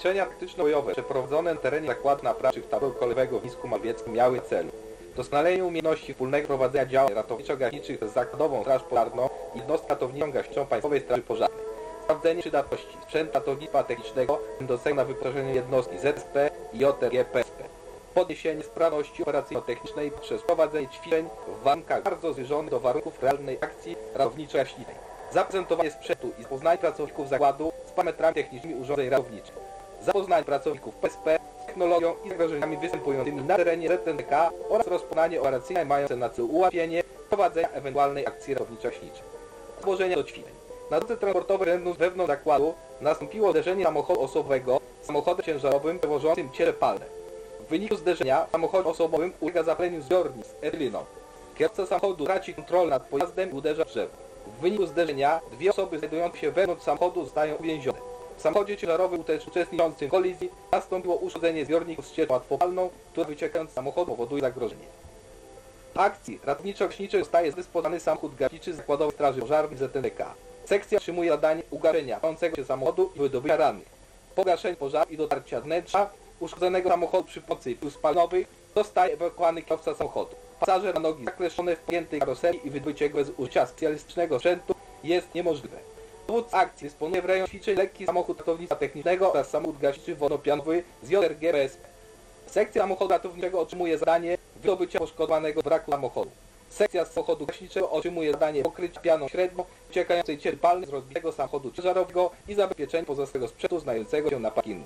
Ćwiczenia taktyczno-bojowe przeprowadzone na terenie zakładu naprawczych taboru kolejowego w Mińsku Mazowieckim miały celu doskonalenie umiejętności wspólnego prowadzenia działań ratowniczo-gaśniczych przez Zakładową Straż Pożarną i jednostkę ratowniczą-gaśniczą Państwowej Straży Pożarnej, sprawdzenie przydatności sprzętu ratownictwa technicznego będącego na wyposażenie jednostki ZSP i JRG-PSP, podniesienie sprawności operacyjno-technicznej przez prowadzenie ćwiczeń w warunkach bardzo zbliżonych do warunków realnej akcji ratowniczo-gaśniczej, zaprezentowanie sprzętu i zapoznanie pracowników zakładu z parametrami technicznymi urządzeń ratowniczych, zapoznanie pracowników PSP z technologią i zagrożeniami występującymi na terenie ZNK oraz rozpoznanie operacyjne mające na celu ułatwienie prowadzenia ewentualnej akcji ratowniczo-gaśniczej. Złożenie do ćwiczeń. Na drodze transportowej będąc wewnątrz zakładu nastąpiło zderzenie samochodu osobowego z samochodem ciężarowym przewożącym ciele palne. W wyniku zderzenia w samochodzie osobowym ulega zapaleniu zbiornik z etyliną. Kierowca samochodu traci kontrolę nad pojazdem i uderza w drzewo. W wyniku zderzenia dwie osoby znajdujące się wewnątrz samochodu zostają uwięzione. W samochodzie ciężarowym uczestniczącym w kolizji nastąpiło uszkodzenie zbiorników z cieczą łatwopalną, która wyciekając z samochodu powoduje zagrożenie. W akcji ratowniczo-gaśniczej zostaje zdysponowany samochód gaśniczy Zakładowej Straży Pożarnej ZNK. Sekcja otrzymuje zadanie ugaszenia palącego się samochodu i wydobycia rannych. Po gaszeniu pożaru i dotarcia wnętrza uszkodzonego samochodu przy pomocy pił spalinowych zostaje ewakuowany kierowca samochodu. Pasażer na nogi zakleszczone w pogiętej karoserii i wydobycie go bez użycia specjalistycznego sprzętu jest niemożliwe. Dowódca akcji dysponuje w rejonie ćwiczeń lekki samochód ratownictwa technicznego oraz samochód gaśniczy wodno-pianowy z JRG-PSP. Sekcja samochodu ratowniczego otrzymuje zadanie wydobycia poszkodowanego z wraku samochodu. Sekcja samochodu gaśniczego otrzymuje zadanie pokrycia pianą średnią uciekającej cieli palnej z rozbitego samochodu ciężarowego i zabezpieczenia pozostałego sprzętu znajdującego się na parkingu.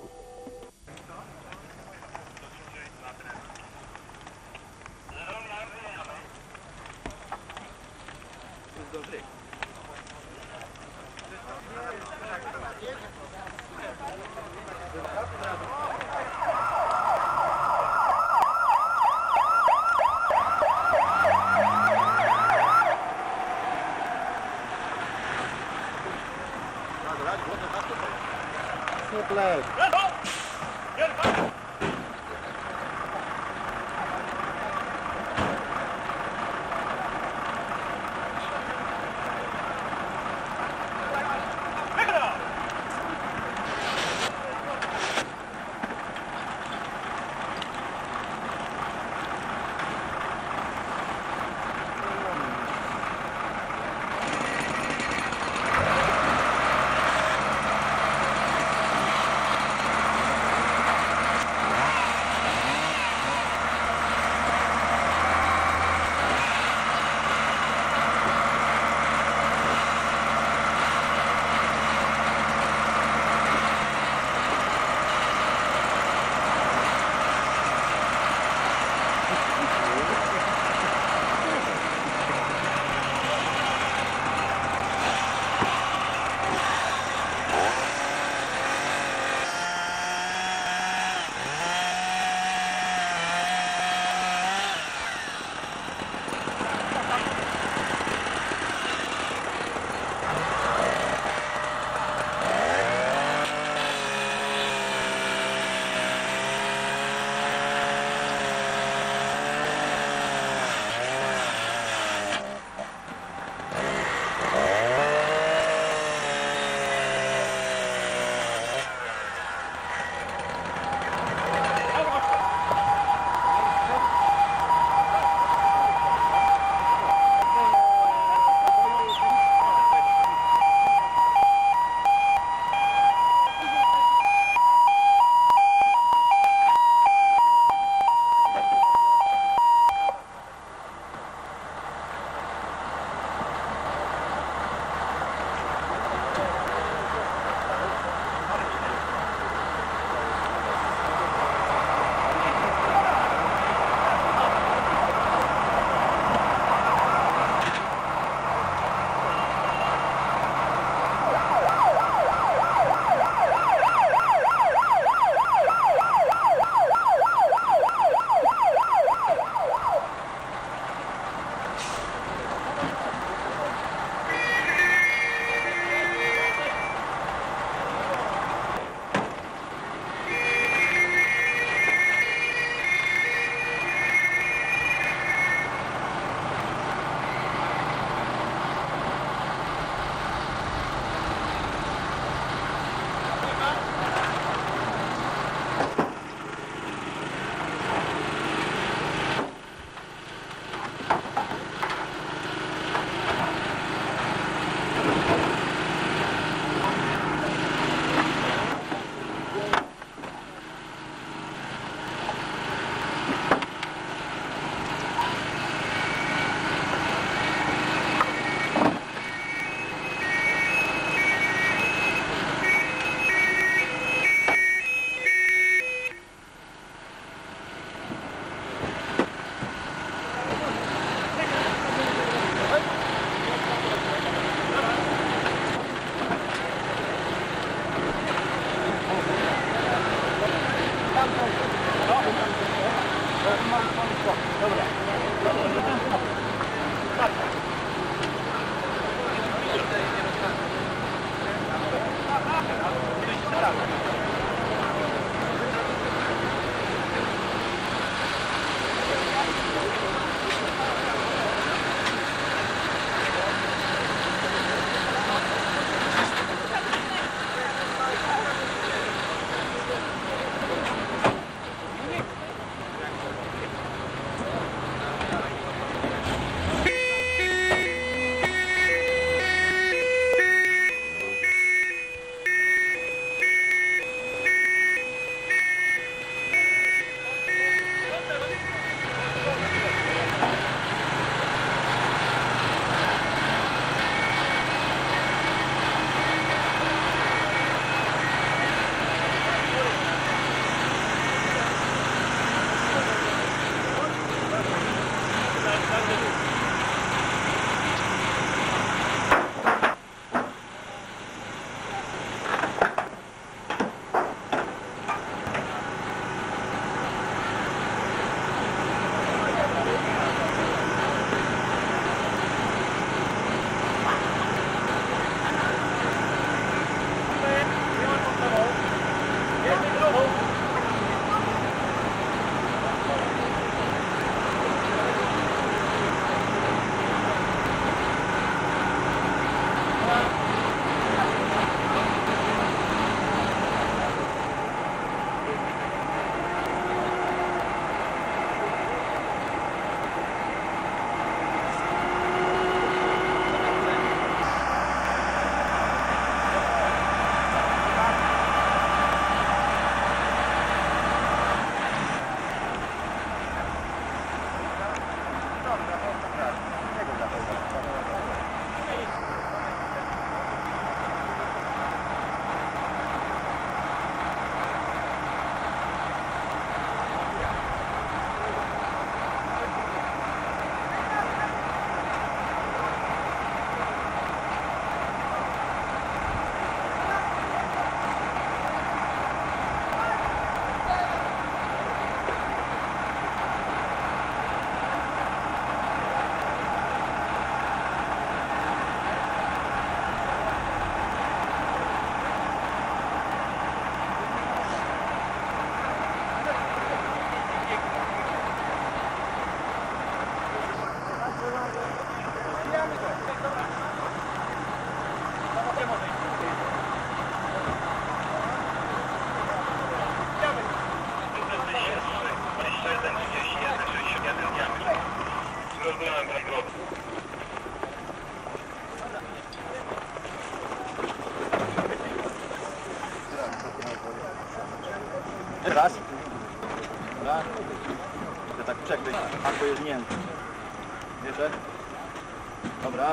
raz. Dobra. To tak przekryć, albo jest miękko. Jeszcze. Dobra.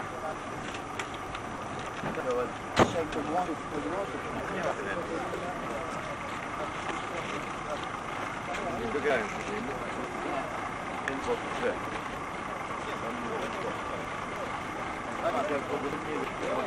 Dzisiaj to błądów w podróży. Nie ma tyle. Nie dobierają się. Więc o źle. Tak jak podobnie.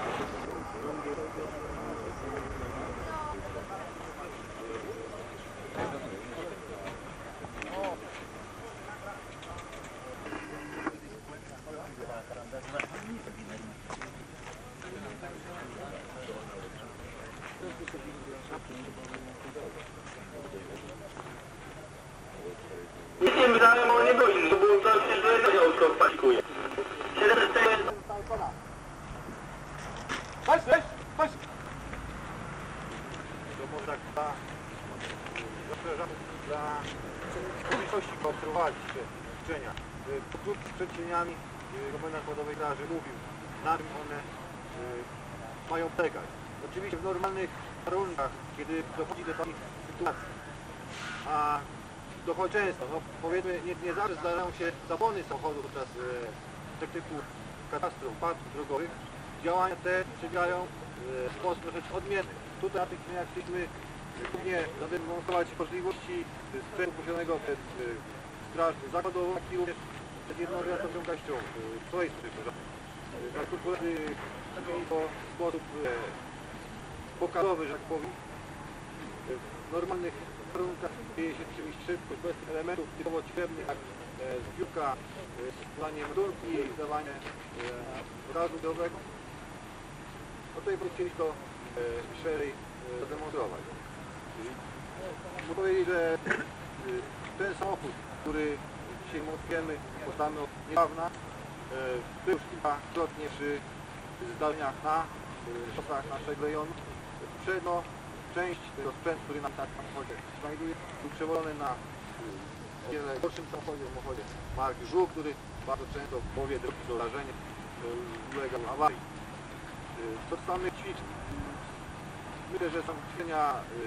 Nic nie wydałem, bo nie godzin, bo to się źle autko kwalifikuje. 700. Chodź! To może tak dla publiczności kontrolować ćwiczenia. Krótki przed cieniami komendant Narodowej Straży mówił, na czym one mają polegać. Oczywiście w normalnych warunkach, kiedy dochodzi do takich sytuacji, a dochodzi często, no powiedzmy nie zawsze zdarzają się zapłony samochodu podczas tego typu katastrof, wypadków drogowych, działania te przebiegają w sposób troszeczkę odmienny. Tutaj na tych cieniach chcieliśmy głównie zademonstrować możliwości sprzętu posiadanego przez Straż Zakładową, jak i również przez jednostkę ratowniczą gaścią swojej służby. Na których koledzy to w sposób pokazowy, że tak powiem. W normalnych warunkach dzieje się oczywiście szybkość bez elementów typowo ćwiewnych, jak zbiórka, składanie meldunki i zdawanie gazu drogowego. No tutaj chcieli to szerzej zademonstrować. Muszę powiedzieć, że ten samochód, który dzisiaj demonstrujemy, powstany od niedawna, był już kilkakrotnie przy zdarzeniach na szosach naszego rejonu. Przedno część tego sprzętu, który nam tak w samochodzie znajduje, był przewożony na wiele gorszym samochodzie marki Żuk, który bardzo często w połowie drogi do zdarzenia ulegał awarii. Co do samych ćwiczeń, myślę, że są ćwiczenia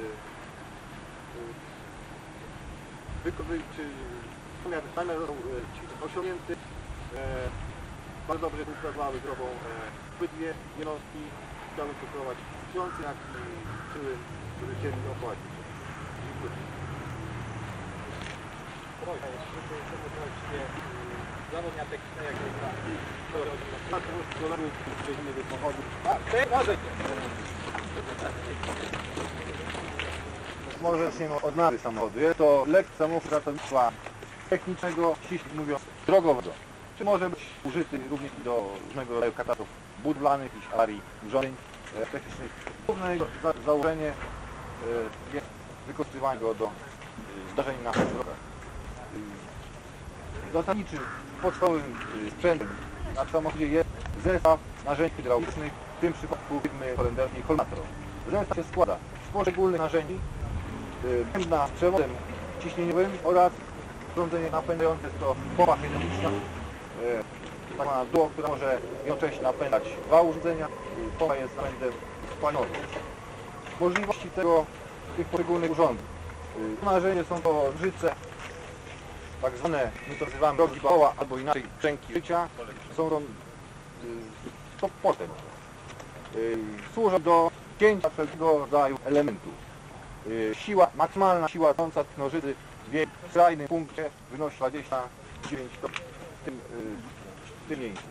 osiągnięty. Bardzo dobrze współpracowały z drogą obydwie jednostki. Chciałbym podziękować ksiądz, jak i siły, które chcieli opłacić. Dziękuję. Zawodnia techniczna, jak przechodzimy do samochodu. Może zaczniemy od nazwy samochodu. Jest to lek samochód ratownictwa technicznego, ściśle mówiąc drogowego. Czy może być użyty również do różnego rodzaju katastrof budowlanych, jakichś awarii urządzeń technicznych. Główne założenie jest wykorzystywanie go do zdarzeń na drogach. Zasadniczym podstawowym sprzętem na samochodzie jest zestaw narzędzi hydraulicznych, w tym przypadku firmy holenderskiej Holmator. Zestaw się składa z poszczególnych narzędzi, bębna z przewodem ciśnieniowym oraz urządzenie napędzające, jest to pompa hydrauliczna, tak zwana duo, która może jednocześnie napędzać dwa urządzenia. Pompa jest napędem spalinowym. Możliwości tych poszczególnych urządzeń. Narzędzie są to nożyce, tak zwane, my to nazywamy rogi koła, albo inaczej brzęki życia. Są to potem. Służą do cięcia wszelkiego rodzaju elementów. Maksymalna siła trąca tych nożycy w skrajnym punkcie wynosi 29 w tym miejscu.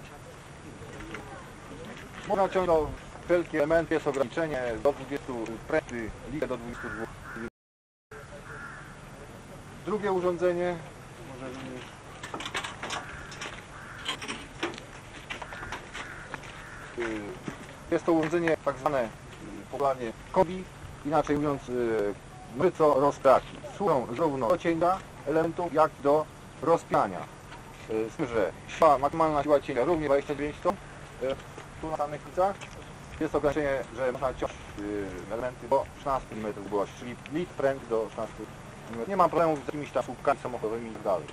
Można ciągnąć wszelkie elementy, jest ograniczenie do 20 pręty, ligę do 22. Drugie urządzenie, jest to urządzenie tak zwane popularnie kombi, inaczej mówiąc nożyco-rozpraki. Służą zarówno do cięcia elementów, jak i do rozpinania. Z tym, że maksymalna siła cięcia również 29 ton. Tu na samych końcach jest ograniczenie, że można ciąć elementy do 13 mm długości, czyli lit pręt do 13 mm. Nie mam problemów z jakimiś tam słupkami samochodowymi i tak dalej.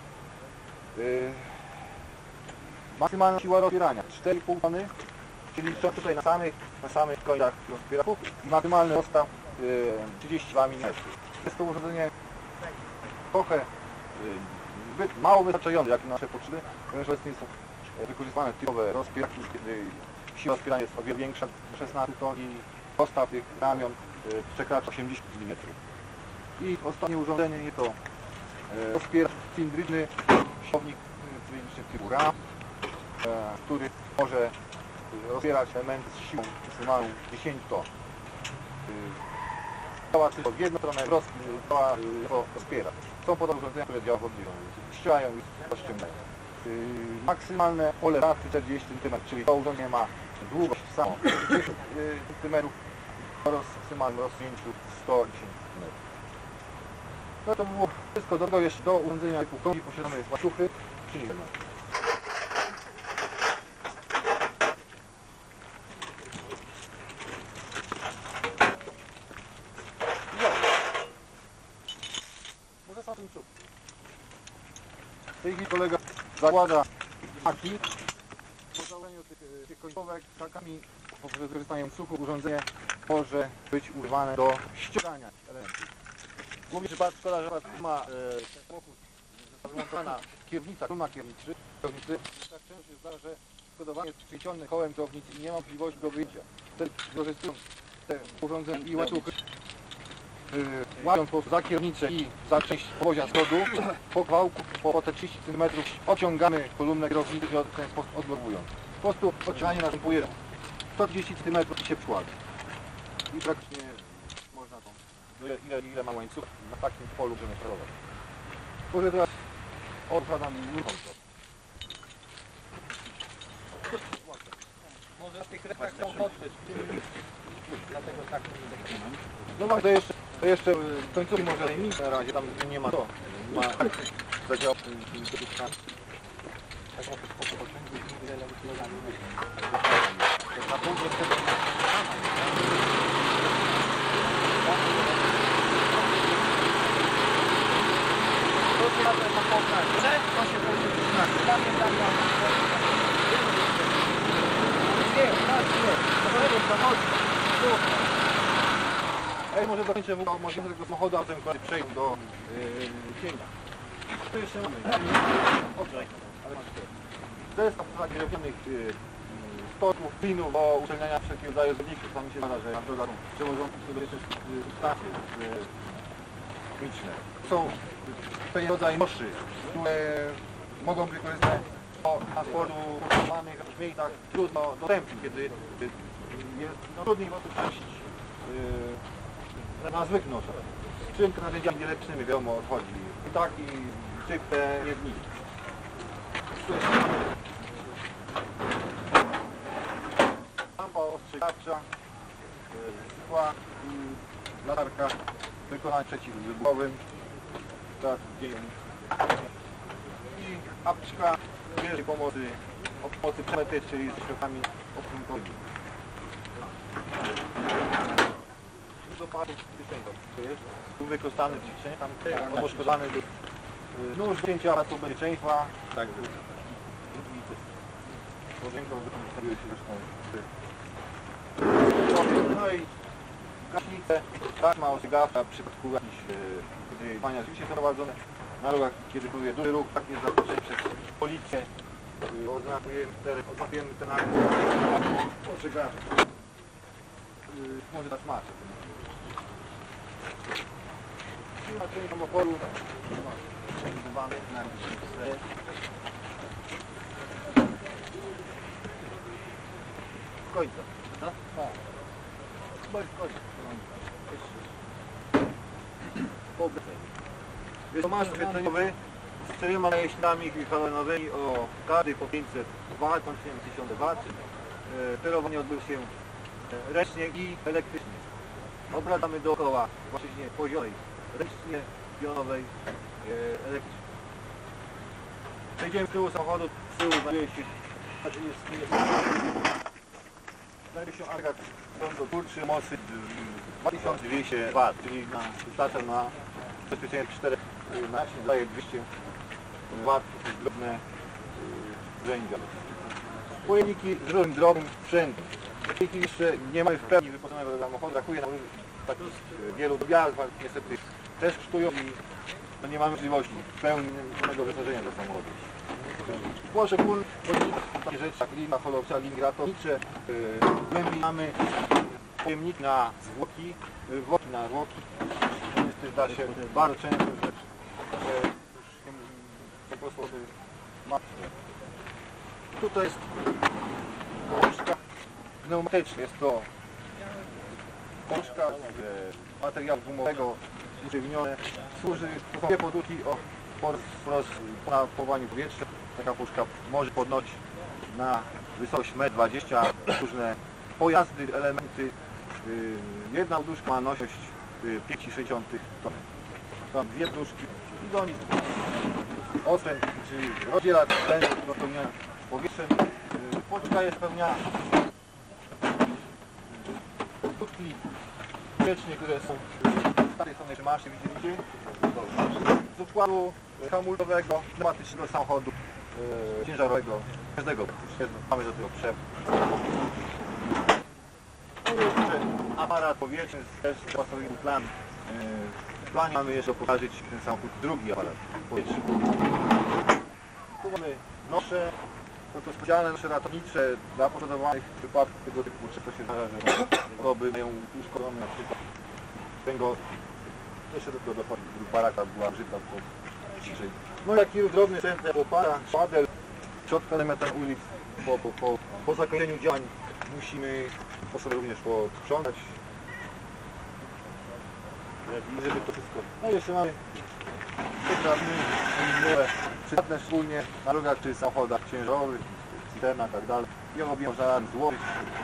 Maksymalna siła rozpierania 4,5 tony, czyli tutaj na samych końcach rozpieraków i maksymalny rozstaw 32 mm. Jest to urządzenie trochę zbyt mało wystarczające jak na nasze potrzeby, ponieważ obecnie są wykorzystywane typowe rozpieraki, kiedy siła wspierania jest o wiele większa, 16 ton i postaw tych ramion przekracza 80 mm. I ostatnie urządzenie jest to rozpieracz cylindryczny, siłownik cylindryczny typu RAM, który może rozpierać elementy z siłą maksymalną 10 ton. Działa tylko w jedną stronę, działa rozpiera. Są podobne urządzenia, które działają w oddzieleniu. Ścierają i rozciągają. Maksymalne pole raty 40 cm, czyli to urządzenie ma długość samą 30 cm oraz maksymalnym rozcięciu 110 cm. No to było wszystko. Do tego jeszcze do urządzenia typu kombi posiadamy łańcuchy, czyli w tej chwili kolega zakłada haki. Po założeniu tych końcówek hakami po wykorzystaniu suchu urządzenie może być używane do ściągania elementów. Głównie przypadku szkoda, że ma ten samochód wymontowana kierownica, trumna kierownicy. Tak często się zdarza, że składowanie jest przyciągnięte kołem kierownicy i nie ma możliwości do wyjścia. Wtedy wykorzystując te urządzenia i łańcuchy, łapiąc po prostu za kierownicę i za część powozia z przodu, po kawałku, po te 30 cm odciągamy kolumnę kierownicy i w ten sposób odblokowując. Po prostu odciąganie następuje 130 cm się przykłada. I praktycznie można to, ile ma łańcuch na takim polu możemy sterować. Może teraz odkładam nurką. Może w tych rękach są odbyć. Dlatego tak nie No ma to jeszcze końcówki może nic na razie, tam nie ma to. Ma zadział w tym instytucjach. Na później wtedy może dokończę może tego samochodu, a potem przejdę do cienia. To jeszcze mamy. To jest na kierowionych stoków, pinów do uszczelniania wszelkiego rodzaju zgodników. Tam mi się zdarza, że na drogach przewożących sobie jeszcze stacje chemiczne. Są pewien rodzaj moszy, które mogą być wykorzystane do transportu używanych w miejscach trudno dostępnych, kiedy jest trudniej po prostu przejść na zwykłych noszach. Z czym narzędziami nielepszymi wiadomo odchodzi. I tak i szybkie jedniki. Lampa ostrzegawcza, szkła i latarka wykonania przeciwwybuchowym. Tak, i apteczka pierwszej pomocy o pomocy przemety, czyli z środkami opłynkowymi. Do paru był wykorzystany w ćwiczeniu, tam poszkodowany nóż do cięcia aparatu bezpieczeństwa. Tak. No i gaśnicę, taśma ostrzegawcza w przypadku jakichś działania rzeczywiście są prowadzone na drogach, kiedy próbuje duży ruch, tak jest zaskoczony przez policję. Odznakujemy ten akt ostrzegawczy. Może dać maczę. I na tym samochodu przewidywany na z końca. Tak? Z końca. Jest masz oświetleniowy z 4 jaśnikami halonowymi o każdej po 500 W, kończyłem 1000 W. Sterowanie odbyło się ręcznie i elektrycznie. Obracamy dookoła płaszczyźnie poziomej, ręcznie, pionowej, elektrycznej. Przejdziemy z tyłu samochodu, z tyłu znajduje się agregat prądotwórczy mocy 2200 W, czyli wystarcza na zabezpieczenie 4 naczyń, daje 200 W drobne narzędzia. Pojemniki z różnym drobnym sprzętem. Pojemniki jeszcze nie mamy w pełni wyposażonego samochodu, brakuje nam takich wielu dobiarów, niestety też kosztują i to nie mamy możliwości pełnego wysażenia do samochodu. Poszczególne takie rzeczy jak lina holowca, lin ratownicze, głębiej mamy pojemnik na zwłoki, włoki na zwłoki. To jest też da się bardzo często rzecz, że po prostu martwe. Tutaj jest puszka pneumatyczna, jest to puszka z materiału gumowego usztywnione, służy, to są dwie podłóżki o napływaniu powietrza. Taka puszka może podnosić na wysokość 1,20 m różne pojazdy, elementy. Jedna poduszka ma nośność 5,6 ton. Są dwie poduszki i do nich ostręt, czyli rozdzielacz węży do pełnienia powietrzem. Poduszka jest spełniana krótki wiecznie, które są z tej strony masy, widzicie? Z układu hamulcowego, pneumatycznego samochodu ciężarowego, każdego mamy do tego przewód. Jeszcze aparat powietrzny też pasowy plan. W planie mamy jeszcze pokazać ten samochód, drugi aparat powietrzny. Tu mamy nosze, to specjalne nosze ratownicze dla poszkodowanych w wypadku tego typu, czy to się zdarza, że osoby mają uszkodzone na przykład tego, jeszcze do tego dochodzi, baraka była żyta ciszej. No jaki drobny centrum, opara, szpadel, środka elementar ulic, po zakończeniu działań musimy po sobie również posprzątać, żeby to wszystko. No i jeszcze mamy przydatne szczególnie na drogach czy samochodach ciężarowych, cisternach i tak dalej. I robią można złożyć.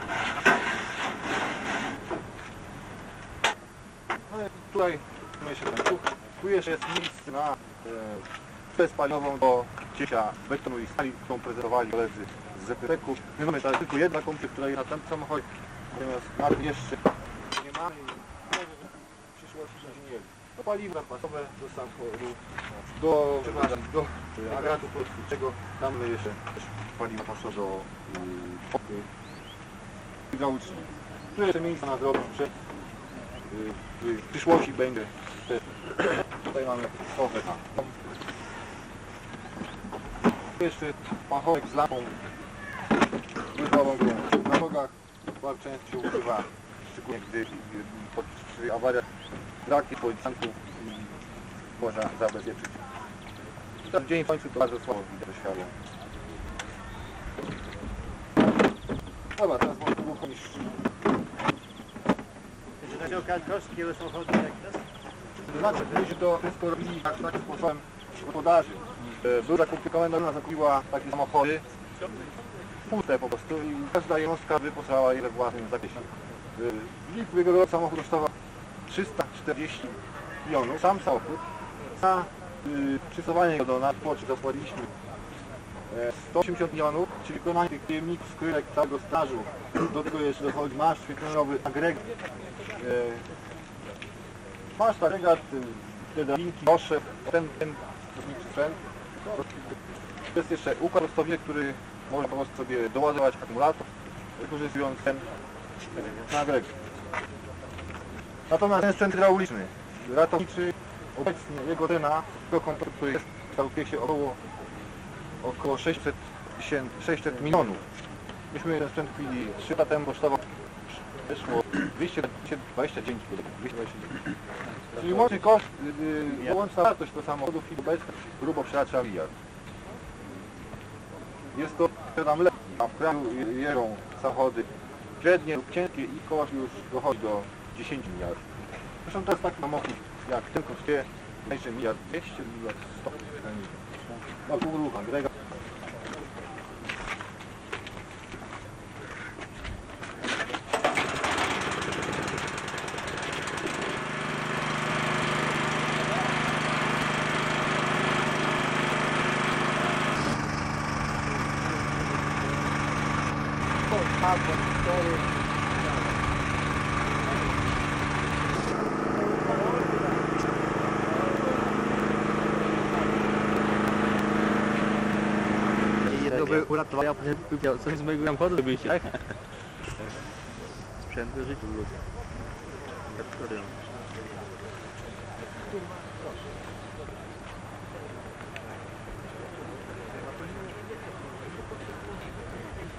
No i tutaj mamy jeszcze ten tuch. Tu jeszcze jest miejsce na spaliniową do cięcia betonu i stali, którą prezentowali koledzy z ZPK-u. My mamy teraz tylko jedna kompia, która jest na tym samochodzie, natomiast na tym jeszcze nie mamy i może w przyszłości się nie. Do paliwa zapasowe, do samochodu, do agratu podstawczego, tam my jeszcze paliwo pasowe do pompy hydraulicznej. Tu jeszcze miejsce na zrobić przed w przyszłości będzie. Tutaj mamy stofę. Jeszcze pachołek z lampą wyzwałą go na nogach. Bardzo często się używa, szczególnie gdy przy awariach braki policjantów można zabezpieczyć. Ten dzień w końcu to bardzo słabo widać to światło. Dobra, teraz może było poniżej. Kartkowskie samochody jak jest? Znaczy, gdybyśmy to wszystko robili takim sposobem gospodarzy. Była zakomplikowana, zakupiła takie samochody puste po prostu i każda jednostka wyposażała je we własnym zakresie. W lipcu ubiegłego roku samochód kosztował 340 milionów. Sam samochód. Za przystosowanie go do nadpłoczy zapłaciliśmy 180 milionów, czyli wykonanie tych pojemników, skrzynek, całego strażu. Do tego jeszcze dochodzi masz świetlonowy agregat. Masz agregat, te drabinki, nosze, ten sprzęt. Jest jeszcze układ rozstawiony, który można po prostu sobie doładować akumulator, wykorzystując ten agregat. Natomiast ten sprzęt hydrauliczny, ratowniczy, obecnie jego cena do kompletu jest kształtuje się około 600 milionów. Myśmy ten sprzęt kupili 3 lata temu, kosztował wyszło 229. Czyli łączny koszt, łączna wartość tego samochodu w chwili obecnej grubo przekracza miliard. Jest to nam lepiej, a w kraju jeżdżą samochody średnie lub ciężkie i koszt już dochodzi do 10 miliardów. Zresztą to jest taki samochód jak ten kosztuje mniejszy miliard 200, miliard 100. Ma pół ruch, agregat. To by uratowali, a potem kupił coś z mojego samochodu, żeby się. Sprzęt do życia ludzie.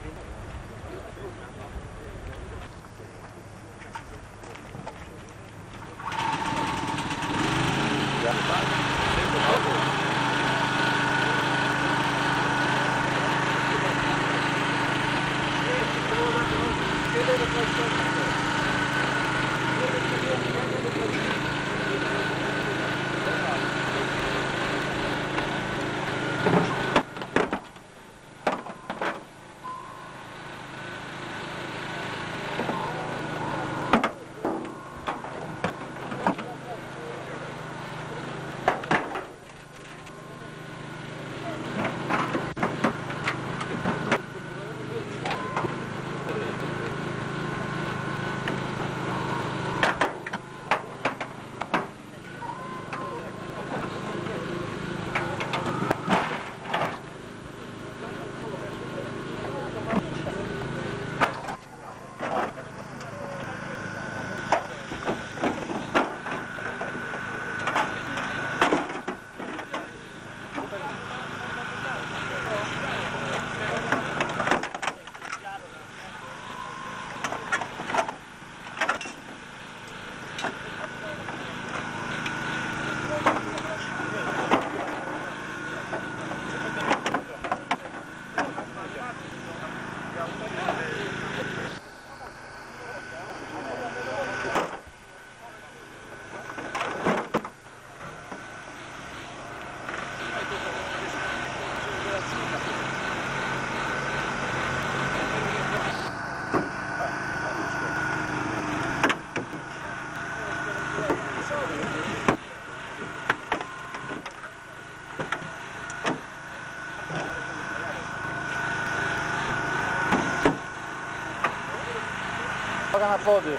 Uwaga na przody.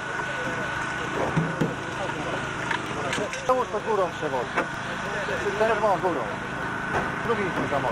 Przełóż to górą przewodzi. Czerwoną górą. Drugi zamot.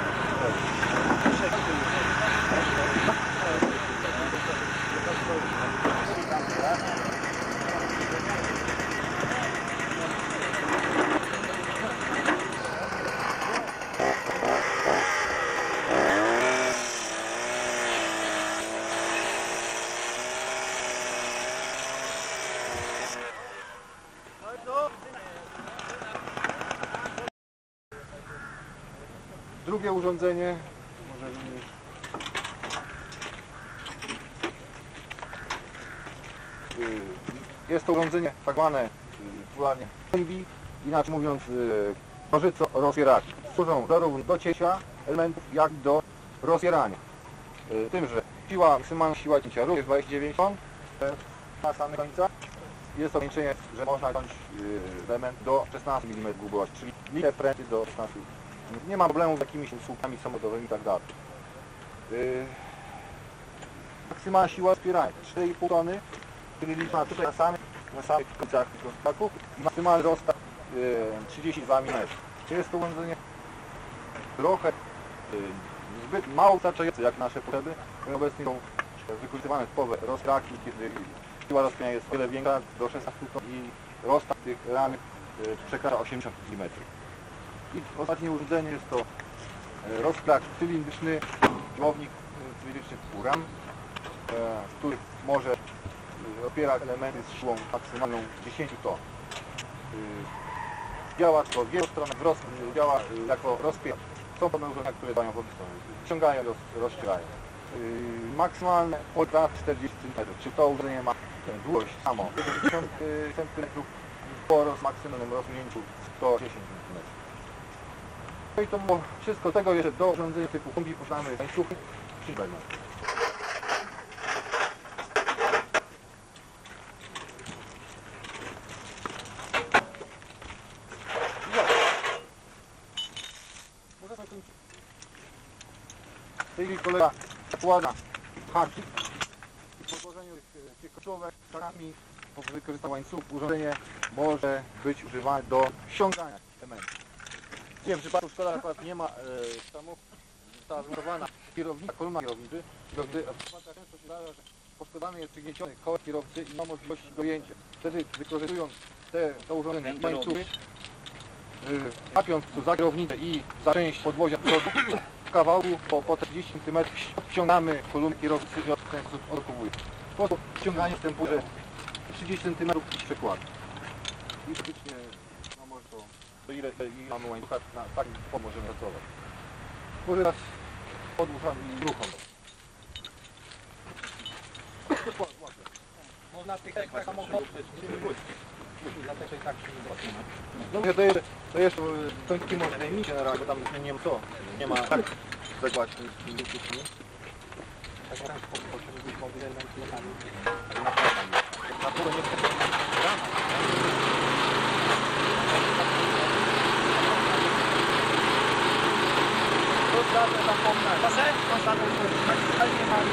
Drugie urządzenie, może jest to urządzenie tak zwane popularnie kombi, inaczej mówiąc nożyco-rozpieraki. Służą zarówno do cięcia elementów, jak i do rozpierania. Tym, że maksymalna siła cięcia również 29 ton na samych końcach. Jest ograniczenie, że można ciąć element do 16 mm grubości, czyli liczne pręty do 16 mm. Nie ma problemu z jakimiś usługami samochodowymi i tak dalej. Maksymalna siła wspierania 4,5 tony, czyli liczna tutaj na samych końcach rozstaków i maksymalny rozstaw 32 mm. Jest to urządzenie trochę zbyt mało wystarczające jak nasze potrzeby. Obecnie są wykorzystywane typowe rozkraki, kiedy siła rozpierania jest o wiele większa, do 16 ton i rozstaw tych ramek przekracza 80 mm. I ostatnie urządzenie jest to rozkrak cylindryczny, siłownik cylindryczny typu RAM, który może opierać elementy z siłą maksymalną 10 ton. Działa to w wielu stronach, działa jako rozpieracz. Są pewne urządzenia, które działają w obie strony. Ściągają i rozcierają. Maksymalne podstaw 40 cm. Czy to urządzenie ma długość samo 50 cm po maksymalnym rozwinięciu 110 cm. No i to było wszystko tego jeszcze do urządzenia typu kombi posiadamy łańcuchy przyjemne. W tej chwili kolega zakłada haki i po złożeniu tych końcówek czasami po wykorzystaniu łańcuchów urządzenie może być używane do ściągania elementów. W tym przypadku szkoda akurat nie ma została zmontowana kierownica, kolumna kierownicy, gdy w przypadkach często się zdarza, że poszkodowany jest przygnieciony koło kierowcy i ma możliwość dojęcia. Wtedy wykorzystując to urządzenie i łańcuchy, łapiąc tu za kierownicę i za część podwozia przodu, kawałku po 40 cm odciągamy kolumny kierowcy i w ten sposób odkowuje. Po to wciąganie wstępuje 30 cm i przekład. I faktycznie no może to ile mamy łańcucha, na takim możemy pracować. Może raz podłużam i rucham. Można tych samochodów No to jeszcze kończyki może zajmijcie na razie, bo tam nie wiem co. Nie ma tak zakładać tymi kończykami. tak w ten sposób potrzebujemy elementami. Na pole nie chcę. To zawsze zapomnę. Proszę? To zawsze nie ma.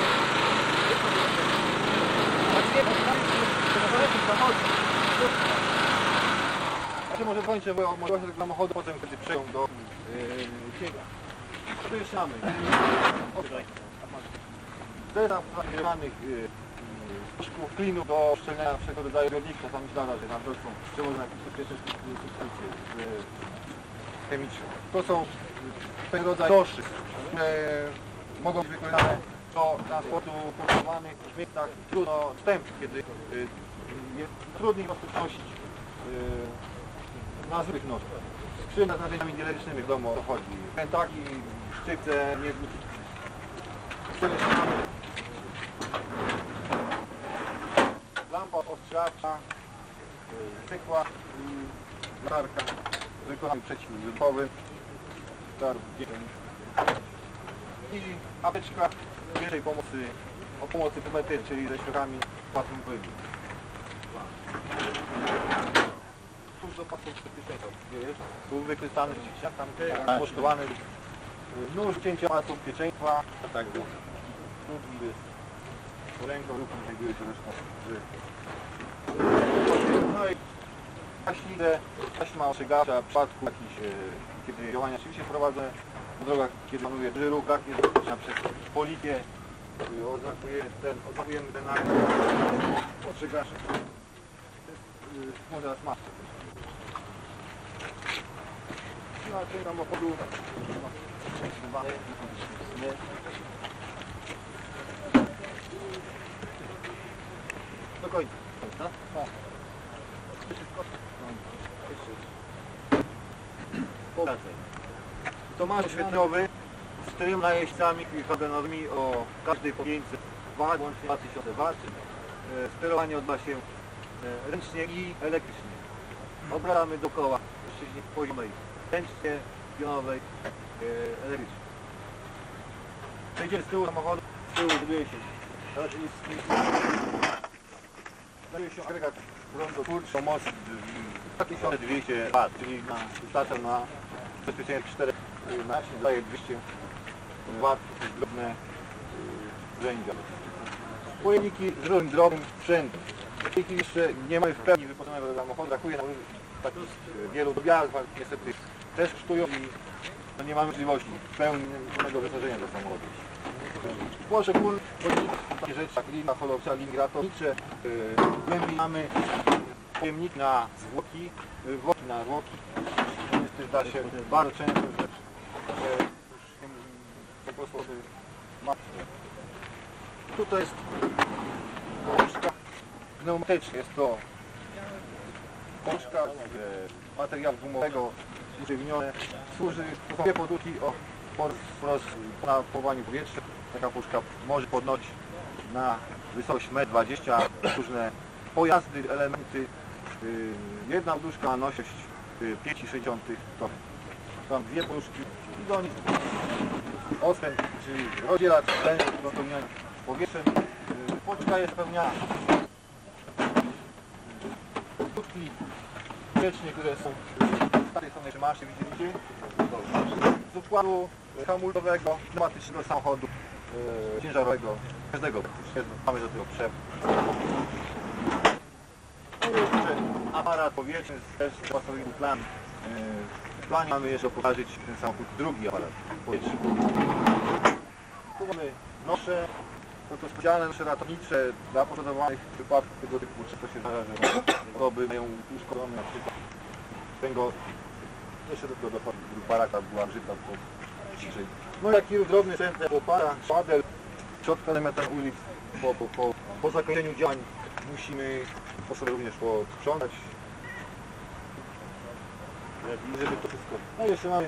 Znaczy może kończę, bo może tego samochodu potem kiedy przeją do siebie. Tu już mamy. Zestaw nagrywanych stożków klinów do szczelniania wszelkiego rodzaju zbiorników. Czasami zdarza, że na drodze są przewożone jakieś bezpieczne substancje chemiczne. To są ten rodzaj toszy, które mogą być wykonane do transportu poszkodowanych w miejscach trudno dostępnych, kiedy jest trudniej rozpocząć na zwykłych nożach. Skrzynia z narzędziami dieletycznymi w domu o to chodzi. Pętaki, szczypce, mierzniki. Lampa ostrzegawcza, cykła i latarka z wykonaniem przeciwwybuchowym. I apteczka pierwszej pomocy, o pomocy pomety, czyli ze środkami ratunkowymi. Tuż do pasów bezpieczeństwa. Był wykorzystany rzeczywiście tam poszkodowany nóż cięcia pasów bezpieczeństwa. Tak było. Ręką ruchu znajduje się zresztą. No i taśma ostrzegawcza w przypadku jakichś, kiedy działania oczywiście prowadzone na drogach, kiedy panuje duży ruch, tak jest bezpieczna przez policję. Oznakujemy ten akt ostrzegawczy. Może raz maskę. No a ten samochodu do końca. Tomasz oświetleniowy z 4 najeźdźcami halogenownymi o każdej po 500 W, łącznie 2000 W. Sterowanie odbywa się ręcznie i elektrycznie. Obracamy dookoła płaszczyźnie poziomej, ręcznie, pionowej, elektrycznej. Przejdziemy z tyłu samochodu, z tyłu znajduje się agregat prądotwórczy o mocy 2200 W, czyli wystarcza na zabezpieczenie 4 naczyń, daje 200 W drobne narzędzia. Pojemniki z różnym drobnym sprzętem. Pojemniki jeszcze nie mamy w pełni wyposażonego samochodu, brakuje nam takich wielu drobiazgów, ale niestety też kosztują i no nie mamy możliwości pełnego wyposażenia do samochodu. Poszczególne takie rzeczy jak lina holowca, liny ratownicze, głębiej mamy pojemnik na zwłoki, na zwłoki. Niestety zda się bardzo często, że po prostu tutaj jest pączka pneumatyczna, jest to pączka z materiału gumowego używnione, służy, to są dwie podłóżki na połowaniu powietrza. Taka puszka może podnosić na wysokość 1,20 m różne pojazdy, elementy. Jedna poduszka ma nośność 5,6 t. Są dwie poduszki i do nich ospęd, czyli rozdzielacz do spełniania powietrzem. Pączka jest spełniana krótki wiecznie, które są z tej strony masy, widzicie? Z układu hamulcowego, pneumatycznego samochodu ciężarowego, każdego mamy do tego przewód. Aparat powietrzny też własny plan. W planie mamy jeszcze pokazać ten samochód drugi aparat powietrzny. Tu mamy nosze, to specjalne nosze ratownicze dla poszkodowanych w wypadku tego typu, czy to się zdarza, że osoby mają uszkodzone na przykład tego jeszcze do paraka była żyta po ciszej. No jak i drobny sprzęt, łopata, szpadel, szczotka zamiata ulic. Po zakończeniu działań musimy to sobie również posprzątać. I żeby to wszystko... No i jeszcze mamy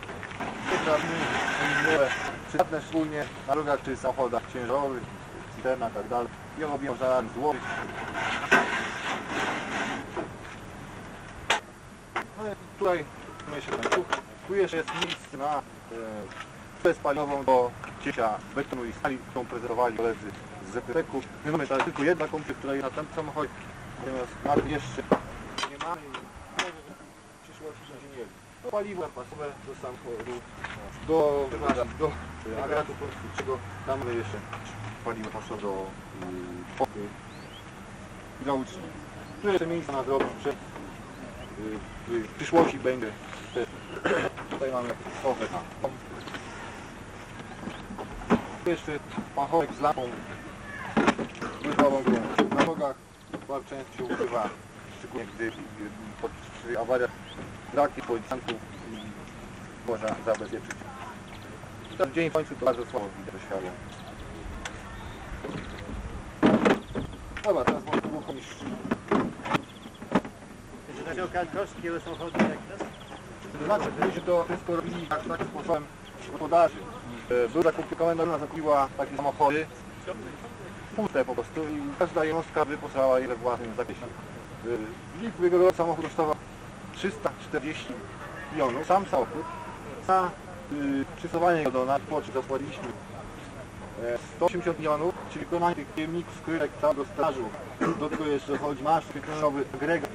przydatne szczególnie na drogach czy samochodach ciężarowych, cisternach i tak dalej. I robią można złożyć. No i tutaj jeszcze tu jeszcze jest miejsce na spalinową do cięcia betonu i stali, którą prezentowali koledzy z ZPK-u. My mamy teraz tylko jedna kompia, która jest na tym samochodzie, natomiast na tym jeszcze nie mamy i może w przyszłości będzie mieli. Do paliwa pasowe do samochodu, do agratu polskiego, tam mamy jeszcze paliwo pasowe do pompy hydraulicznej. Tu jeszcze miejsce na zrobić przed w przyszłości będzie. Tutaj mamy pompę na pompę. Jeszcze pachołek z lampą wyzwałą na drogach bardzo często się używa, szczególnie gdy przy awariach braki policjantów można zabezpieczyć. W dzień w końcu to bardzo słabo widać to światło. Dobra, teraz można było pomieścić. Karkowskiego samochodu jak teraz? To znaczy, gdybyśmy to wszystko robili takim sposobem gospodarzy. Duża komenda zakupiła takie samochody puste po prostu i każda jednostka wyposażała je we własnym zakresie. W lipcu ubiegłego roku samochód kosztował 340 milionów. Sam samochód. Na przystosowanie go do nadpoczy zapłaciliśmy 180 milionów, czyli wykonanie tych pojemników, skrytek, całego strażu. Do tego jeszcze dochodzi masz nowy agregat.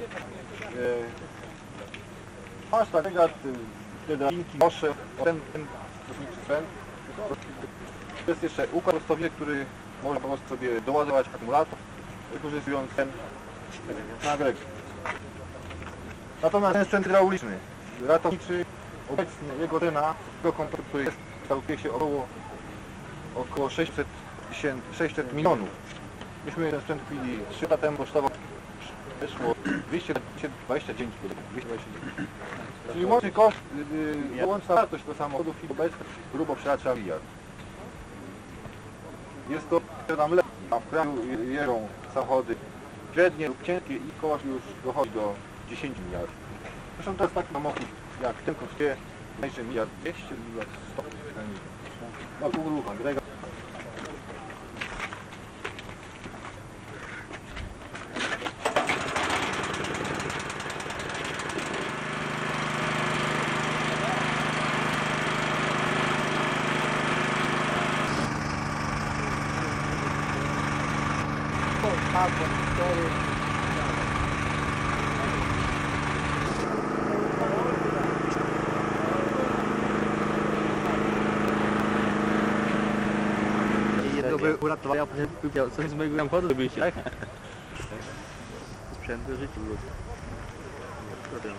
Masz tak agregat, te drabinki, nosze, ten kosmiczny sprzęt. Jest jeszcze układ prostowiony, który można po prostu sobie doładować akumulator, wykorzystując ten agregat. Natomiast ten sprzęt hydrauliczny, ratowniczy, obecnie jego cena, tego kompletu, który jest, kształtuje się około 600 milionów. Myśmy ten sprzęt kupili 3 lata temu, kosztował wyszło 229 kg. Czyli łączny koszt, łączna wartość tego samochodu w chwili obecnej grubo przekracza miliard. Jest to tam lepiej, a w kraju jeżdżą samochody średnie lub ciężkie i koszt już dochodzi do 10 miliardów. Zresztą to jest taki samochód jak ten kosztuje miliard 200, miliard 100. Na pół ruchu, agregat. Jedno by uratowało, a potem wypiał coś z mojego samochodu, żeby się tak? Sprzęt do życia było. Problem.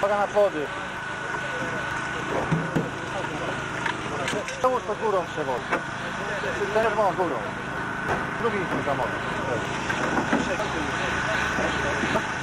Uwaga na przody. Przełóż to górą przewodzi. Czerwoną górą. Drugi za mocno.